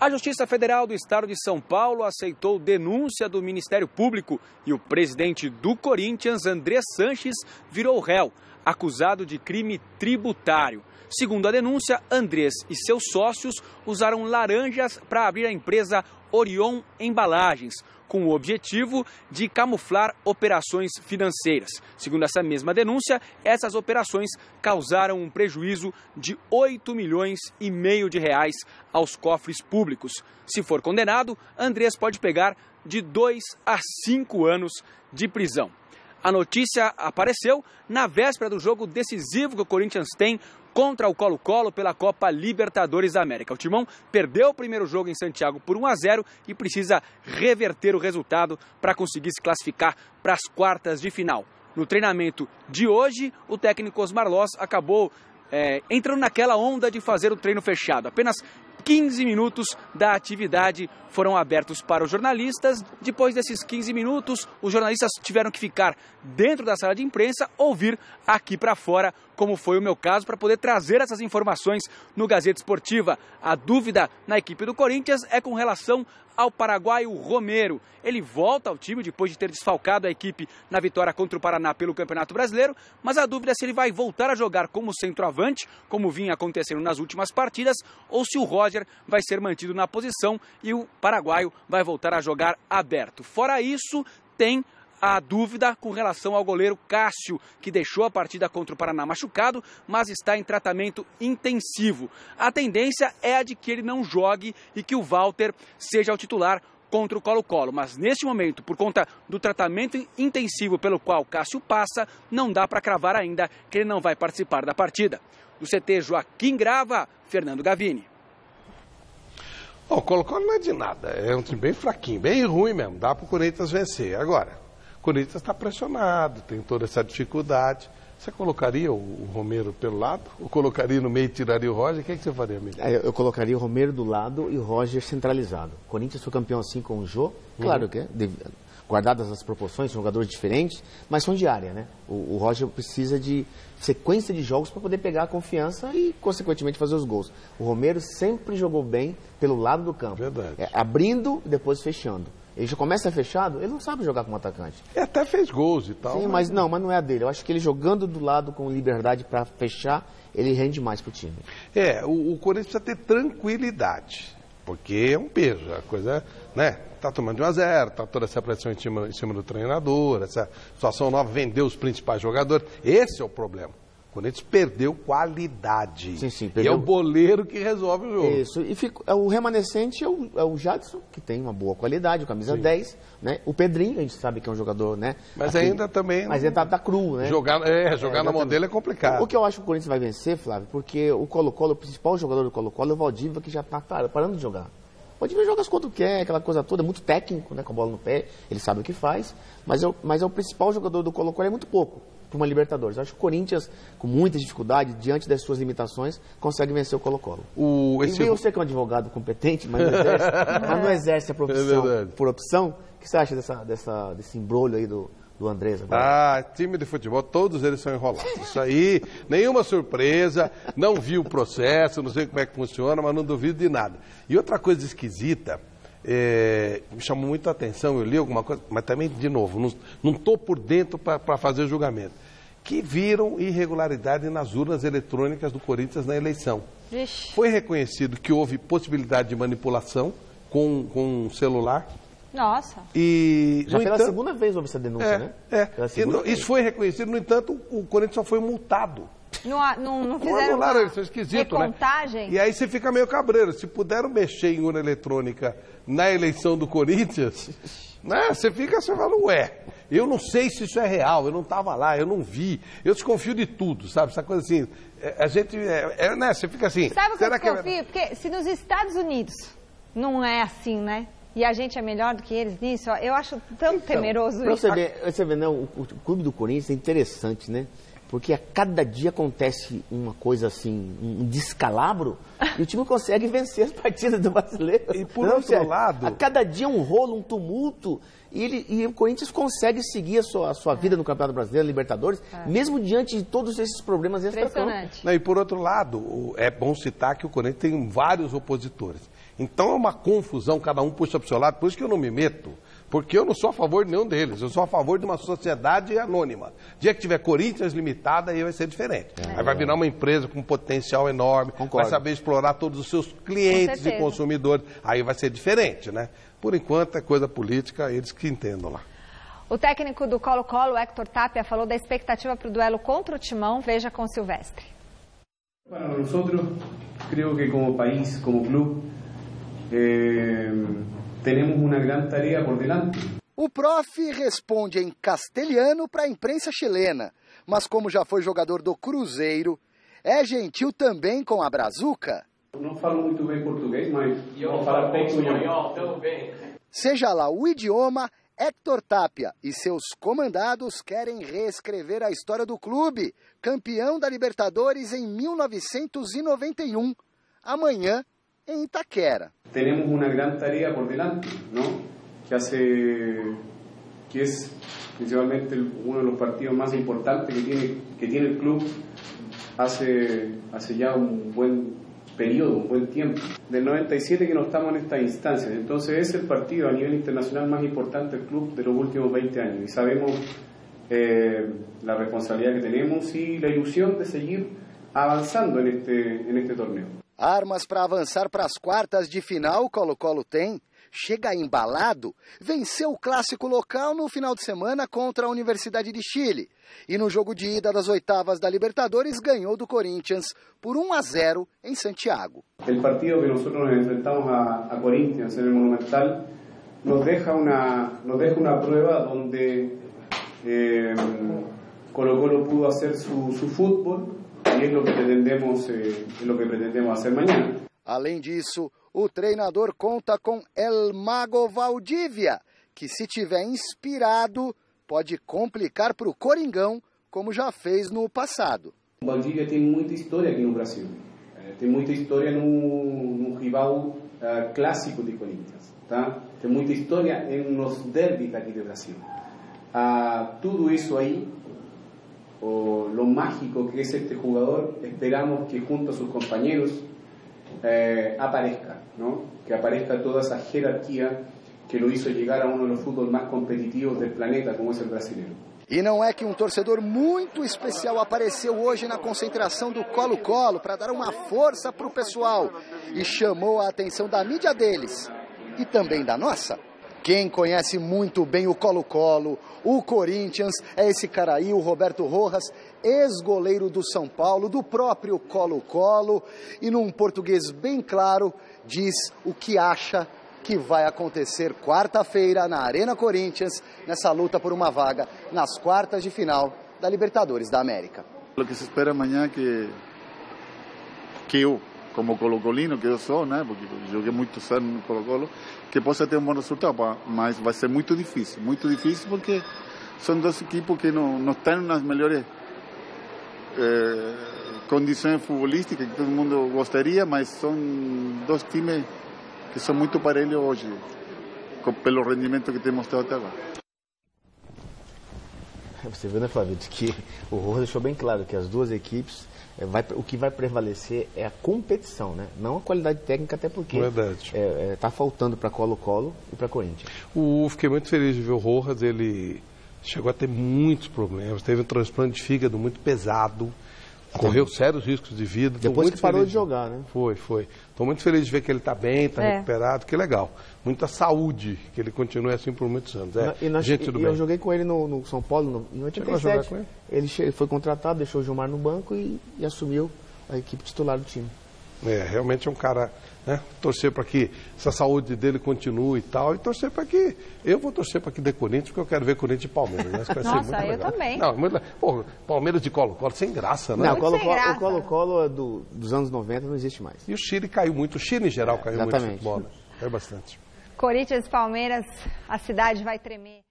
A Justiça Federal do Estado de São Paulo aceitou denúncia do Ministério Público e o presidente do Corinthians, André Sanches, virou réu, acusado de crime tributário. Segundo a denúncia, Andrés e seus sócios usaram laranjas para abrir a empresa Orion Embalagens, com o objetivo de camuflar operações financeiras. Segundo essa mesma denúncia, essas operações causaram um prejuízo de 8,5 milhões de reais aos cofres públicos. Se for condenado, Andrés pode pegar de 2 a 5 anos de prisão. A notícia apareceu na véspera do jogo decisivo que o Corinthians tem contra o Colo-Colo pela Copa Libertadores da América. O Timão perdeu o primeiro jogo em Santiago por 1-0 e precisa reverter o resultado para conseguir se classificar para as quartas de final. No treinamento de hoje, o técnico Osmar Loss acabou entrando naquela onda de fazer o treino fechado. Apenas 15 minutos da atividade foram abertos para os jornalistas. Depois desses 15 minutos, os jornalistas tiveram que ficar dentro da sala de imprensa ou vir aqui para fora, como foi o meu caso, para poder trazer essas informações no Gazeta Esportiva. A dúvida na equipe do Corinthians é com relação ao paraguaio Romero. Ele volta ao time depois de ter desfalcado a equipe na vitória contra o Paraná pelo Campeonato Brasileiro, mas a dúvida é se ele vai voltar a jogar como centroavante, como vinha acontecendo nas últimas partidas, ou se o Roger vai ser mantido na posição e o paraguaio vai voltar a jogar aberto. Fora isso, tem a dúvida com relação ao goleiro Cássio, que deixou a partida contra o Paraná machucado, mas está em tratamento intensivo. A tendência é a de que ele não jogue e que o Walter seja o titular contra o Colo-Colo. Mas neste momento, por conta do tratamento intensivo pelo qual Cássio passa, não dá para cravar ainda que ele não vai participar da partida. Do CT Joaquim Grava, Fernando Gavini. O Colo-Colo não é de nada, é um time bem fraquinho, bem ruim mesmo, dá para o Corinthians vencer. Agora, o Corinthians está pressionado, tem toda essa dificuldade. Você colocaria o Romero pelo lado? Ou colocaria no meio e tiraria o Roger? O que você faria, amigo? Eu colocaria o Romero do lado e o Roger centralizado. O Corinthians foi campeão assim com o Jô, claro que é, guardadas as proporções, são jogadores diferentes, mas são de área, né? O Roger precisa de sequência de jogos para poder pegar a confiança e, consequentemente, fazer os gols. O Romero sempre jogou bem pelo lado do campo. Verdade. Abrindo e depois fechando. Ele já começa fechado, ele não sabe jogar como atacante. Ele até fez gols e tal. Sim, mas não é a dele. Eu acho que ele jogando do lado com liberdade para fechar, ele rende mais pro time. O Corinthians precisa ter tranquilidade, porque é um peso. A coisa, né? Tá tomando de 1-0, tá toda essa pressão em cima do treinador, essa situação nova, vendeu os principais jogadores. Esse é o problema. O Corinthians perdeu qualidade. Sim, perdeu. E é o boleiro que resolve o jogo. Isso, e o remanescente é o Jadson, que tem uma boa qualidade, o camisa 10, né? O Pedrinho, a gente sabe que é um jogador, né? Mas ainda também... Mas ele tá cru, né? Jogar na mão dele é complicado. O que eu acho que o Corinthians vai vencer, Flávio, porque o Colo-Colo, o principal jogador do Colo-Colo é o Valdívia, que já tá parando de jogar. O Valdívia joga quando quer, aquela coisa toda, é muito técnico, né? Com a bola no pé, ele sabe o que faz, mas é o principal jogador do Colo-Colo, é muito pouco para uma Libertadores. Eu acho que o Corinthians, com muita dificuldade, diante das suas limitações, consegue vencer o Colo-Colo. Eu sei que é um advogado competente, mas não exerce a profissão por opção. O que você acha desse embrolho aí do Andrés agora? Time de futebol, todos eles são enrolados. Isso aí, nenhuma surpresa, não vi o processo, não sei como é que funciona, mas não duvido de nada. E outra coisa esquisita, me chamou muito a atenção, eu li alguma coisa, mas também, de novo, não estou por dentro para fazer julgamento, que viram irregularidade nas urnas eletrônicas do Corinthians na eleição. Vixe. Foi reconhecido que houve possibilidade de manipulação com um celular. Nossa. E, já pela segunda vez houve essa denúncia, né? Isso foi reconhecido, no entanto, o Corinthians só foi multado. Não fizeram uma isso é esquisito, recontagem? Né? E aí você fica meio cabreiro. Se puderam mexer em urna eletrônica na eleição do Corinthians, né? Você fala, eu não sei se isso é real, eu não estava lá, eu não vi. Eu desconfio de tudo, sabe? Essa coisa assim, a gente, né? Você fica assim... Sabe o que eu desconfio? Porque se nos Estados Unidos não é assim, né? E a gente é melhor do que eles nisso, eu acho tão temeroso isso. Você vê, né? O clube do Corinthians é interessante, né? Porque a cada dia acontece uma coisa assim, um descalabro, e o time consegue vencer as partidas do brasileiro. E por outro lado... A cada dia um rolo, um tumulto, e o Corinthians consegue seguir a sua vida no Campeonato Brasileiro, Libertadores, mesmo diante de todos esses problemas extra-campo. E por outro lado, é bom citar que o Corinthians tem vários opositores. Então é uma confusão, cada um puxa para o seu lado, por isso que eu não me meto. Porque eu não sou a favor de nenhum deles, eu sou a favor de uma sociedade anônima. Dia que tiver Corinthians limitada, aí vai ser diferente. Aí vai virar uma empresa com um potencial enorme, vai saber explorar todos os seus clientes e consumidores. Aí vai ser diferente, né? Por enquanto é coisa política, eles que entendam lá. O técnico do Colo-Colo, Héctor Tapia, falou da expectativa para o duelo contra o Timão. Veja com Silvestre. Para nosotros, creo que como país, como club, temos uma grande tarefa por delante. O prof responde em castelhano para a imprensa chilena, mas como já foi jogador do Cruzeiro, é gentil também com a brazuca. Não falo muito bem português, mas vou falar bem espanhol. Seja lá o idioma, Héctor Tapia e seus comandados querem reescrever a história do clube, campeão da Libertadores em 1991, amanhã em Itaquera. Temos uma grande tarefa por delante, ¿no? que es principalmente uno de los partidos más importantes que tiene el club hace ya un buen periodo, un buen tiempo. Del 97 que no estamos en esta instancia, entonces es el partido a nivel internacional más importante del club de los últimos 20 años y sabemos la responsabilidad que tenemos y la ilusión de seguir avanzando en este torneo. Armas para avançar para as quartas de final, Colo-Colo tem. Chega embalado, venceu o clássico local no final de semana contra a Universidade de Chile. E no jogo de ida das oitavas da Libertadores ganhou do Corinthians por 1-0 em Santiago. O partido que nós nos enfrentamos a Corinthians no Monumental nos deja uma prueba onde Colo-Colo pudo fazer su fútbol e é o que pretendemos fazer amanhã. Além disso, o treinador conta com El Mago Valdívia, que se tiver inspirado, pode complicar para o Coringão, como já fez no passado. O Valdívia tem muita história aqui no Brasil. Tem muita história no rival clássico de Corinthians. Tá? Tem muita história nos derbis aqui do Brasil. Tudo isso aí, lo mágico que é este jogador, esperamos que junto a seus companheiros aparezca, ¿no? Que aparezca toda esa jerarquía que lo hizo llegar a uno de los fútbol más competitivos del planeta, como es el brasileño. E não é que um torcedor muito especial apareceu hoje na concentração do Colo-Colo para dar uma força para o pessoal e chamou a atenção da mídia deles e também da nossa. Quem conhece muito bem o Colo-Colo, o Corinthians, é esse cara aí, o Roberto Rojas, ex-goleiro do São Paulo, do próprio Colo-Colo, e num português bem claro, diz o que acha que vai acontecer quarta-feira na Arena Corinthians, nessa luta por uma vaga nas quartas de final da Libertadores da América. O que se espera amanhã que eu, como colocolino que eu sou, né, porque joguei muitos anos no Colo-Colo, que possa ter um bom resultado, mas vai ser muito difícil porque são dois equipos que não estão nas melhores condições futebolísticas que todo mundo gostaria, mas são dois times que são muito parelhos hoje, pelo rendimento que tem mostrado até agora. Você viu, né, Flávio, que o Rojas deixou bem claro que as duas equipes, o que vai prevalecer é a competição, né? Não a qualidade técnica, até porque está faltando para Colo-Colo e para Corinthians. Fiquei muito feliz de ver o Rojas, ele chegou a ter muitos problemas, teve um transplante de fígado muito pesado, correu sérios riscos de vida. Depois que parou de jogar, né? Foi. Estou muito feliz de ver que ele está bem, está recuperado, que legal. Muita saúde, que ele continue assim por muitos anos. Eu joguei com ele no São Paulo, em 87. Ele foi contratado, deixou o Gilmar no banco e assumiu a equipe titular do time. Realmente é um cara, né? Torcer para que essa saúde dele continue e tal, e torcer para que... Eu vou torcer para que dê Corinthians, porque eu quero ver Corinthians e Palmeiras, né? Isso vai ser muito legal. Também. Não, Pô, Palmeiras de Colo-Colo, sem graça, né? Não, o Colo-Colo dos anos 90 não existe mais. E o Chile caiu muito, o Chile em geral caiu muito de futebol, né? Caiu bastante. Corinthians e Palmeiras, a cidade vai tremer.